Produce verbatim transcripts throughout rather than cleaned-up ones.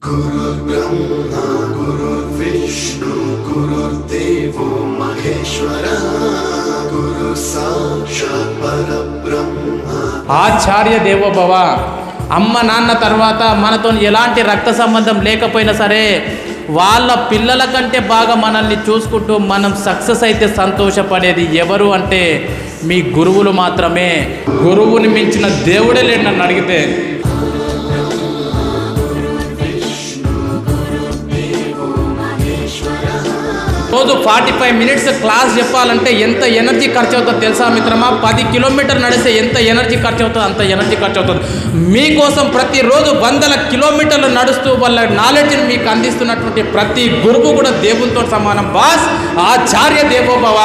गुरुर्ब्रह्मा गुरुर्विष्णु गुरुर्देवो महेश्वरः गुरु साक्षात् परब्रह्म ఆచార్య దేవో భవ. అమ్మ నాన్న తర్వాత మనతో ఎలాంటి రక్త సంబంధం లేకపోయినా సరే వాళ్ళ పిల్లల కంటే బాగా మనల్ని చూసుకుంటూ మనం సక్సెస్ అయితే సంతోషపడేది ఎవరు అంటే మీ గురువులు మాత్రమే. గురువుని మించిన దేవుడే లేడు నన్ను అడిగితే. రోజు ఫార్టీ ఫైవ్ మినిట్స్ క్లాస్ చెప్పాలంటే ఎంత ఎనర్జీ ఖర్చు అవుతుందో తెలుసా మిత్రమా? పది కిలోమీటర్ నడిస్తే ఎంత ఎనర్జీ ఖర్చు అవుతుందో అంత ఎనర్జీ ఖర్చు అవుతుంది. మీకోసం ప్రతిరోజు వందల కిలోమీటర్లు నడుస్తూ వాళ్ళ నాలెడ్జ్ని మీకు అందిస్తున్నటువంటి ప్రతి గురువు కూడా దేవునితో సమానం. బాస్ ఆచార్య దేవో భవ.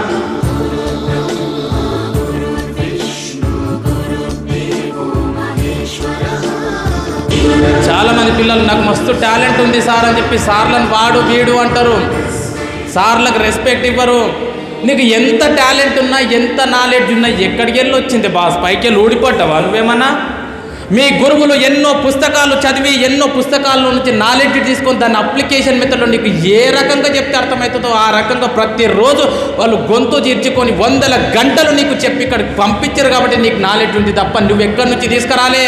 చాలామంది పిల్లలు నాకు మస్తు టాలెంట్ ఉంది సార్ అని చెప్పి సార్లను వాడు వీడు అంటారు. సార్లకు రెస్పెక్ట్ ఇవ్వరు. నీకు ఎంత టాలెంట్ ఉన్నా ఎంత నాలెడ్జ్ ఉన్నా ఎక్కడికి వెళ్ళి వచ్చింది బాస్? పైకి వెళ్ళి ఊడిపడ్డావా నువ్వేమన్నా? మీ గురువులు ఎన్నో పుస్తకాలు చదివి ఎన్నో పుస్తకాల నుంచి నాలెడ్జ్ తీసుకొని దాని అప్లికేషన్ మెథడ్లో నీకు ఏ రకంగా చెప్తే అర్థమవుతుందో ఆ రకంగా ప్రతిరోజు వాళ్ళు గొంతు తీర్చుకొని వందల గంటలు నీకు చెప్పి ఇక్కడికి పంపించారు కాబట్టి నీకు నాలెడ్జ్ ఉంది తప్ప నువ్వు ఎక్కడి నుంచి తీసుకురాలే.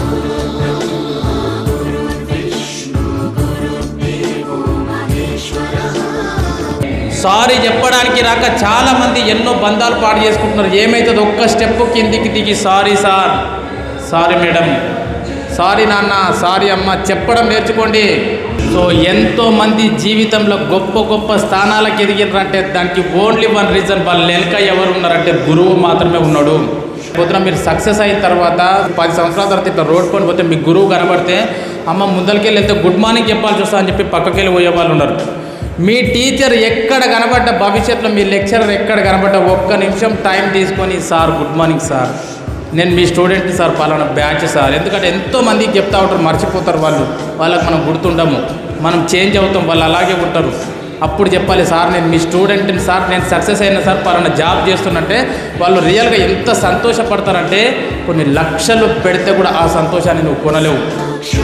సారీ చెప్పడానికి రాక చాలామంది ఎన్నో బంధాలు పాడు చేసుకుంటున్నారు. ఏమవుతుంది? ఒక్క స్టెప్ కిందికి దిగి sorry sir, sorry madam, sorry నాన్న, సారీ అమ్మ చెప్పడం నేర్చుకోండి. సో ఎంతోమంది జీవితంలో గొప్ప గొప్ప స్థానాలకు ఎదిగినారంటే దానికి ఓన్లీ వన్ రీజన్, వాళ్ళ వెనుక ఎవరు ఉన్నారంటే గురువు మాత్రమే ఉన్నాడు. పొద్దున మీరు సక్సెస్ అయిన తర్వాత పది సంవత్సరాల తర్వాత ఇట్లా రోడ్ కొని పోతే మీ గురువు కనబడితే అమ్మ ముందరికెళ్ళి వెళ్తే గుడ్ మార్నింగ్ చెప్పాల్సి వస్తా అని చెప్పి పక్కకెళ్ళి పోయే వాళ్ళు ఉన్నారు. మీ టీచర్ ఎక్కడ కనబడ్డ, భవిష్యత్తులో మీ లెక్చరర్ ఎక్కడ కనబడ్డ ఒక్క నిమిషం టైం తీసుకొని సార్ గుడ్ మార్నింగ్ సార్, నేను మీ స్టూడెంట్ని సార్, పలానా బ్యాచ్ సార్. ఎందుకంటే ఎంతోమందికి చెప్తా ఉంటారు, మర్చిపోతారు వాళ్ళు, వాళ్ళకి మనం గుర్తుండము, మనం చేంజ్ అవుతాం, వాళ్ళు అలాగే ఉంటారు. అప్పుడు చెప్పాలి సార్ నేను మీ స్టూడెంట్ని సార్, నేను సక్సెస్ అయినా సార్, పలానా జాబ్ చేస్తున్నట్టే వాళ్ళు రియల్గా ఎంత సంతోషపడతారంటే కొన్ని లక్షలు పెడితే కూడా ఆ సంతోషాన్ని నువ్వు కొనలేవు.